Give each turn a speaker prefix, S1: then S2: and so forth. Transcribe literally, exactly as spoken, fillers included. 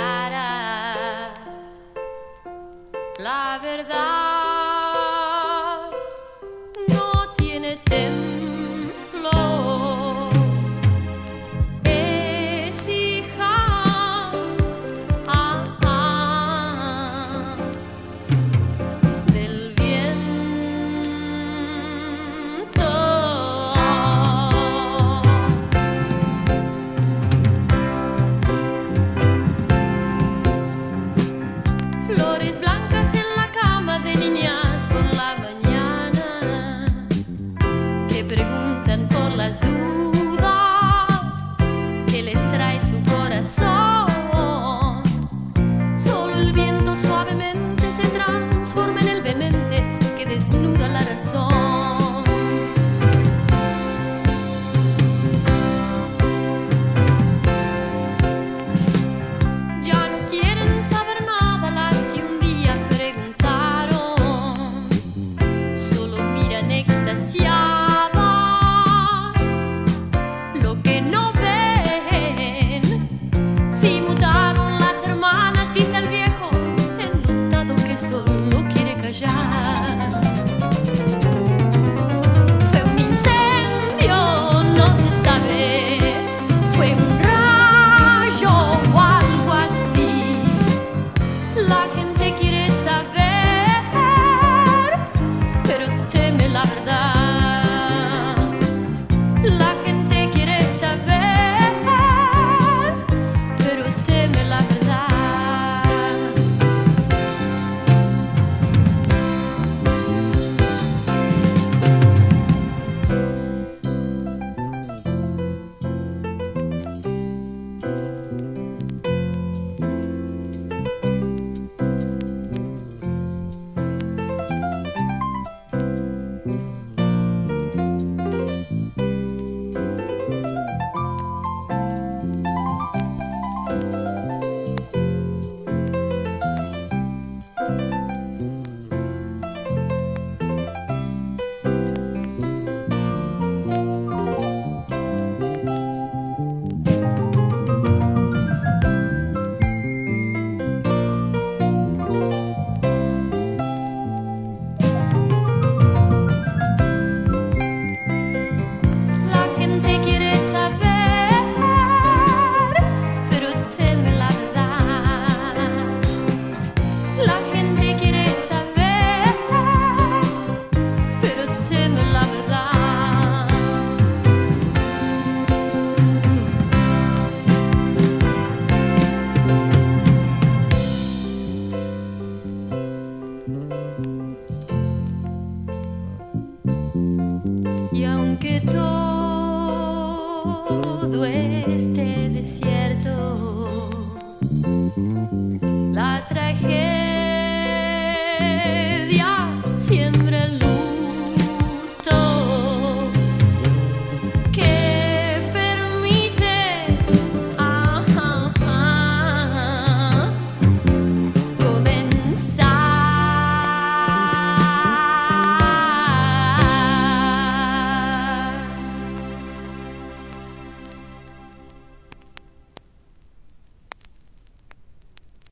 S1: cara. La verdad no tiene templo. Es hija ah, ah, del viento. Flores blancas en la cama de niñas por la mañana que preguntan por las dudas que les trae su corazón. Solo el viento suavemente se transforma en el vehemente que desnuda la razón. Lo que no ven, si mutaron las hermanas, dice el viejo, enlutado que solo quiere callar. Fue un incendio, no se sabe, fue un rayo o algo así. La gente quiere saber, pero teme la verdad. Y aunque todo esté desierto,